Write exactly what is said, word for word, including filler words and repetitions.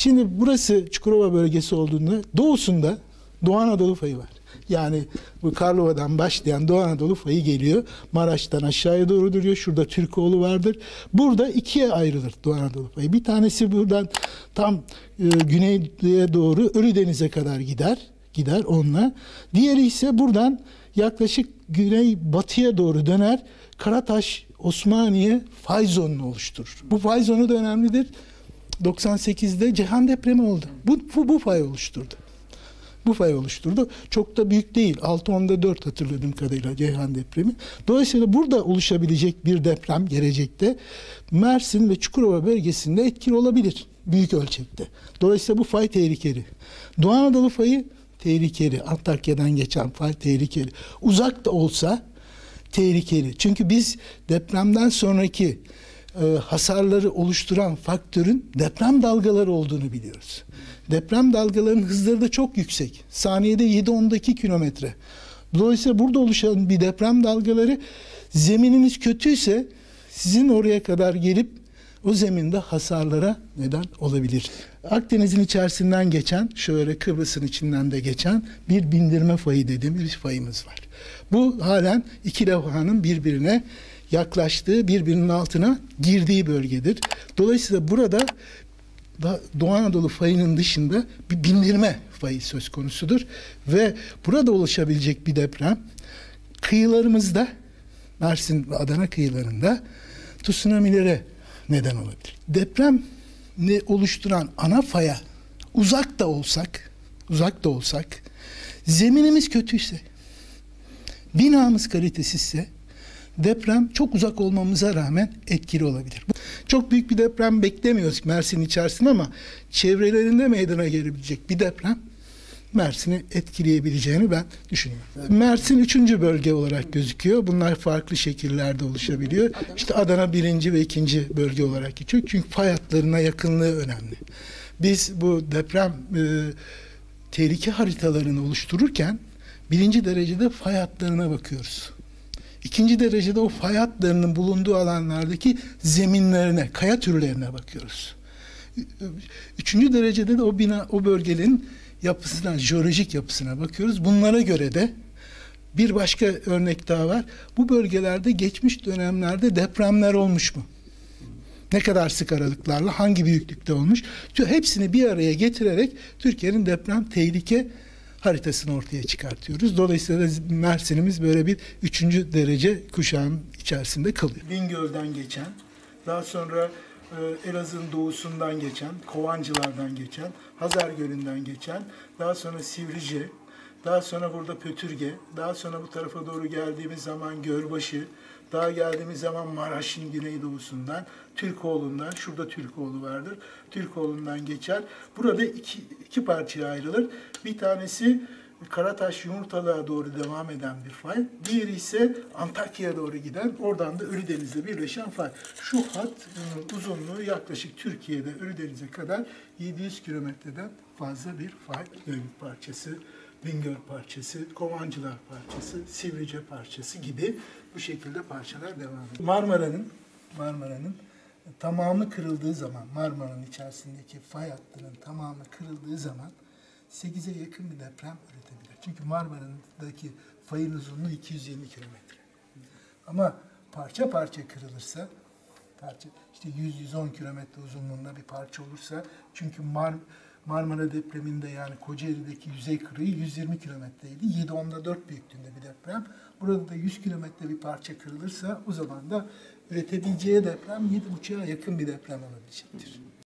Şimdi burası Çukurova bölgesi olduğunda doğusunda Doğu Anadolu fayı var. Yani bu Karlova'dan başlayan Doğu Anadolu fayı geliyor. Maraş'tan aşağıya doğru duruyor. Şurada Türkoğlu vardır. Burada ikiye ayrılır Doğu Anadolu fayı. Bir tanesi buradan tam e, güneye doğru Ölüdeniz'e kadar gider. Gider onunla. Diğeri ise buradan yaklaşık güney batıya doğru döner. Karataş, Osmaniye fay zonunu oluşturur. Bu fay zonu da önemlidir. doksan sekizde Ceyhan depremi oldu. Bu, bu, bu fay oluşturdu. Bu fay oluşturdu. Çok da büyük değil. altı onda dört hatırladığım kadarıyla Ceyhan depremi. Dolayısıyla burada oluşabilecek bir deprem gelecekte Mersin ve Çukurova bölgesinde etkili olabilir. Büyük ölçekte. Dolayısıyla bu fay tehlikeli. Doğu Anadolu fayı tehlikeli. Antakya'dan geçen fay tehlikeli. Uzak da olsa tehlikeli. Çünkü biz depremden sonraki e, hasarları oluşturan faktörün deprem dalgaları olduğunu biliyoruz. Deprem dalgalarının hızları da çok yüksek. Saniyede yedi onda iki kilometre. Dolayısıyla burada oluşan bir deprem dalgaları zemininiz kötüyse sizin oraya kadar gelip o zeminde hasarlara neden olabilir. Akdeniz'in içerisinden geçen, şöyle Kıbrıs'ın içinden de geçen bir bindirme fayı dediğimiz bir fayımız var. Bu halen iki levhanın birbirine yaklaştığı, birbirinin altına girdiği bölgedir. Dolayısıyla burada Doğu Anadolu fayının dışında bir bindirme fayı söz konusudur. Ve burada oluşabilecek bir deprem kıyılarımızda, Mersin ve Adana kıyılarında tsunami'lere neden olabilir. Deprem ne oluşturan ana faya uzak da olsak, uzak da olsak, zeminimiz kötüyse, binamız kalitesizse deprem çok uzak olmamıza rağmen etkili olabilir. Çok büyük bir deprem beklemiyoruz Mersin içerisinde ama çevrelerinde meydana gelebilecek bir deprem Mersin'i etkileyebileceğini ben düşünüyorum. Mersin üçüncü bölge olarak gözüküyor. Bunlar farklı şekillerde oluşabiliyor. İşte Adana birinci ve ikinci bölge olarak geçiyor. Çünkü fay hatlarına yakınlığı önemli. Biz bu deprem e, tehlike haritalarını oluştururken birinci derecede fay hatlarına bakıyoruz. İkinci derecede o fay hatlarının bulunduğu alanlardaki zeminlerine, kaya türlerine bakıyoruz. Üçüncü derecede de o bina, o bölgenin yapısına, jeolojik yapısına bakıyoruz. Bunlara göre de bir başka örnek daha var. Bu bölgelerde geçmiş dönemlerde depremler olmuş mu? Ne kadar sık aralıklarla, hangi büyüklükte olmuş? Hepsini bir araya getirerek Türkiye'nin deprem tehlike haritasını ortaya çıkartıyoruz. Dolayısıyla Mersin'imiz böyle bir üçüncü derece kuşağın içerisinde kalıyor. Bingöl'den geçen, daha sonra Elazığ'ın doğusundan geçen, Kovancılar'dan geçen, Hazar Gölü'nden geçen, daha sonra Sivrice, daha sonra burada Pötürge, daha sonra bu tarafa doğru geldiğimiz zaman Gölbaşı, daha geldiğimiz zaman Maraş'ın güneydoğusundan, Türkoğlu'ndan, şurada Türkoğlu vardır, Türkoğlu'ndan geçer. Burada iki, iki parçaya ayrılır. Bir tanesi Karataş Yumurtalığa doğru devam eden bir fay. Diğeri ise Antakya'ya doğru giden, oradan da Ölüdeniz'le birleşen fay. Şu hat uzunluğu yaklaşık Türkiye'de Ölüdeniz'e kadar yedi yüz kilometreden fazla bir fay. Gölük parçası, Bingöl parçası, Kovancılar parçası, Sivrice parçası gibi bu şekilde parçalar devam ediyor. Marmara'nın Marmara'nın tamamı kırıldığı zaman, Marmara'nın içerisindeki fay hattının tamamı kırıldığı zaman sekize yakın bir deprem üretebilir. Çünkü Marmara'daki fayın uzunluğu iki yüz yirmi kilometre. Ama parça parça kırılırsa, parça işte yüz yüz on kilometre uzunluğunda bir parça olursa, çünkü Mar Marmara depreminde yani Kocaeli'deki yüzey kırığı yüz yirmi kilometreydi. yedi onda dört büyüklüğünde bir deprem. Burada da yüz kilometre bir parça kırılırsa o zaman da üretebileceği deprem yedi buçuğa yakın bir deprem olabilecektir.